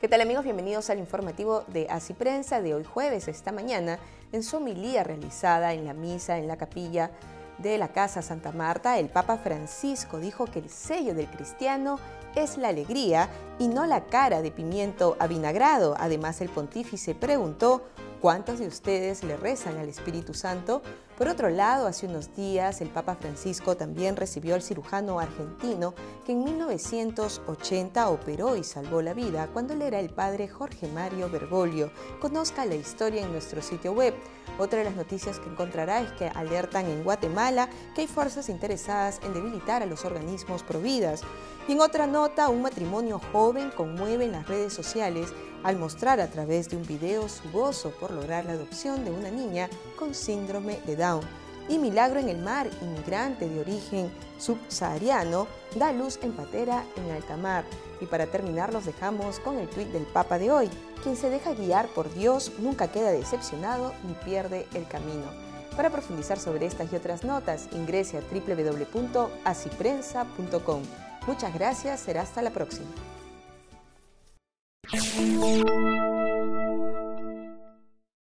¿Qué tal, amigos? Bienvenidos al informativo de Así Prensa de hoy jueves. Esta mañana, en su homilía realizada en la misa en la capilla de la Casa Santa Marta, el Papa Francisco dijo que el sello del cristiano es la alegría y no la cara de pimiento avinagrado. Además, el pontífice preguntó: ¿cuántos de ustedes le rezan al Espíritu Santo? Por otro lado, hace unos días el Papa Francisco también recibió al cirujano argentino que en 1980 operó y salvó la vida cuando él era el padre Jorge Mario Bergoglio. Conozca la historia en nuestro sitio web. Otra de las noticias que encontrará es que alertan en Guatemala que hay fuerzas interesadas en debilitar a los organismos providas. Y en otra nota, un matrimonio joven conmueve en las redes sociales al mostrar a través de un video su gozo por lograr la adopción de una niña con síndrome de Down. Y milagro en el mar, inmigrante de origen subsahariano, da luz en patera en alta mar. Y para terminar, los dejamos con el tuit del Papa de hoy: quien se deja guiar por Dios nunca queda decepcionado ni pierde el camino. Para profundizar sobre estas y otras notas, ingrese a www.asiprensa.com. Muchas gracias, será hasta la próxima.